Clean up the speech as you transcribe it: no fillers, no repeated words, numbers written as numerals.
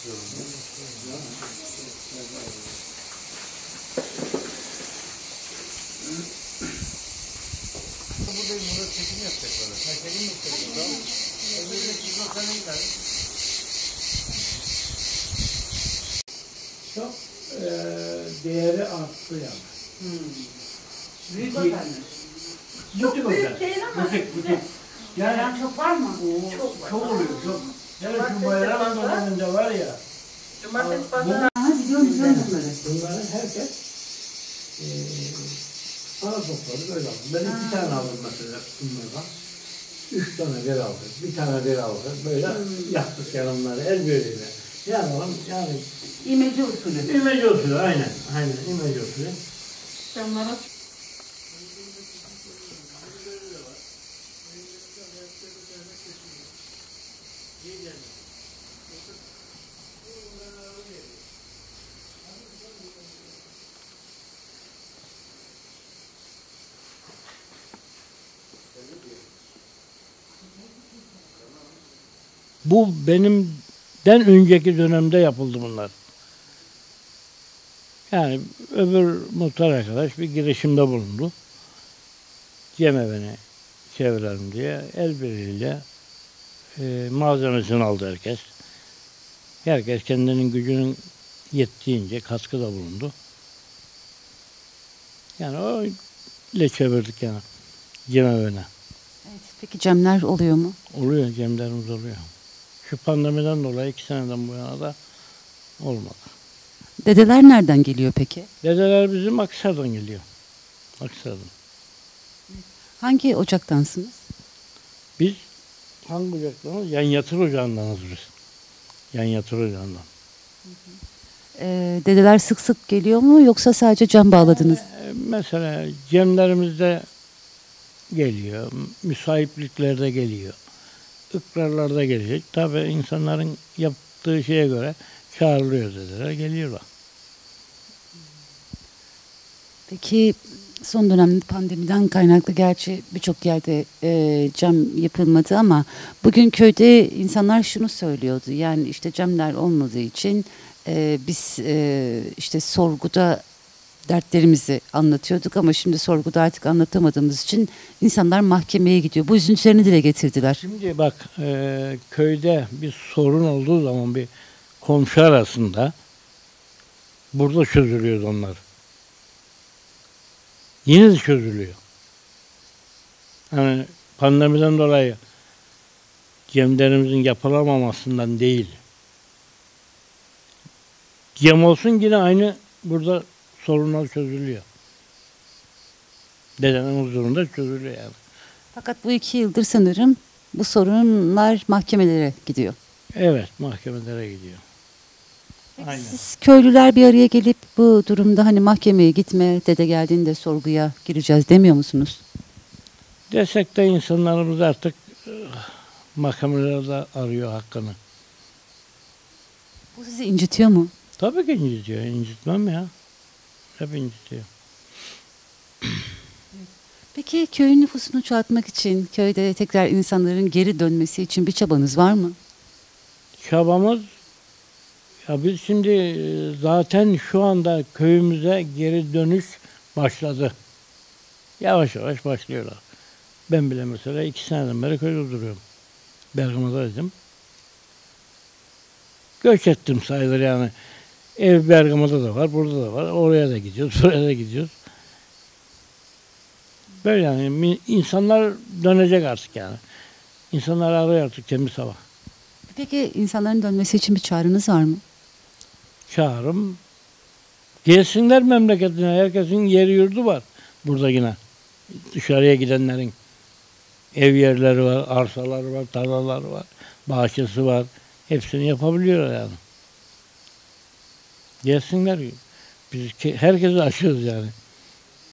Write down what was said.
Buradayım, burada çekim yapacaklar. Sen çekim yapacaksın. Öbürüne çizme sana gider. Çok değeri arttı yani. Büyük otelmiş. Çok büyük değil ama. Butik. Yani Çok var mı? Çok oluyor, çok. Yani şu bayram zamanında var ya. Cumartesi pazarı. Biliyorum bunları. Bunların herkes para topladı böyle aldı. Ben 2 tane aldım mesela bunlardan. 3 tane bir aldık, bir tane bir aldık. Böyle yaptık yanımları el birliğiyle. Yani İmece usulü. imece usulü, aynen imece usulü. Camlara. Bu benimden önceki dönemde yapıldı bunlar. Yani öbür muhtar arkadaş bir girişimde bulundu. Cemevini çevirelim diye el birliğiyle malzemesini aldı herkes. Herkes kendinin gücünün yettiğince katkıda bulundu. Yani o ile çevirdik yani cemevine. Evet, peki cemler oluyor mu? Oluyor, cemlerimiz oluyor. Şu pandemiden dolayı 2 seneden bu yana da olmadı. Dedeler nereden geliyor peki? Dedeler bizim Akhisar'dan geliyor. Akhisar'dan. Hangi ocaktansınız? Biz hangi ocaktanız? Yan yatır ocağındanız biz. Yan yatır ocağından. Dedeler sık sık geliyor mu yoksa sadece cam bağladınız? Mesela cemlerimizde geliyor, müsaitliklerde geliyor, ikrarlarda gelecek. Tabii insanların yaptığı şeye göre çağrılıyor dedeler, geliyorlar. Peki son dönemde pandemiden kaynaklı gerçi birçok yerde cam yapılmadı ama bugün köyde insanlar şunu söylüyordu. Yani işte camlar olmadığı için biz işte sorguda dertlerimizi anlatıyorduk ama şimdi sorguda artık anlatamadığımız için insanlar mahkemeye gidiyor. Bu üzüntülerini dile getirdiler. Şimdi bak köyde bir sorun olduğu zaman bir komşu arasında burada çözülüyor onlar. Yine de çözülüyor. Hani pandemiden dolayı cemlerimizin yapılamamasından değil. Cem olsun yine aynı burada sorunlar çözülüyor. Dedenin huzurunda çözülüyor yani. Fakat bu 2 yıldır sanırım bu sorunlar mahkemelere gidiyor. Evet, mahkemelere gidiyor. Aynen. Siz köylüler bir araya gelip bu durumda hani mahkemeye gitme, dede geldiğinde sorguya gireceğiz demiyor musunuz? Desek de insanlarımız artık mahkemelerde arıyor hakkını. Bu sizi incitiyor mu? Tabii ki incitiyor, incitmem ya. Hep incitiyor. Peki köyün nüfusunu çoğaltmak için, köyde tekrar insanların geri dönmesi için bir çabanız var mı? Çabamız, ya biz şimdi zaten şu anda köyümüze geri dönüş başladı. Yavaş yavaş başlıyorlar. Ben bile mesela 2 seneden beri köyde duruyorum. Bergama'daydım. Göç ettim sayılır yani. Ev Bergama'da da var, burada da var. Oraya da gidiyoruz, buraya da gidiyoruz. Böyle yani insanlar dönecek artık yani. İnsanlar arıyor artık temiz hava. Peki insanların dönmesi için bir çağrınız var mı? Çağrım, gelsinler memleketine. Herkesin yeri yurdu var burada yine. Dışarıya gidenlerin ev yerleri var, arsaları var, tarlaları var, bahçesi var. Hepsini yapabiliyorlar yani. Gelsinler. Biz herkesi aşıyoruz yani.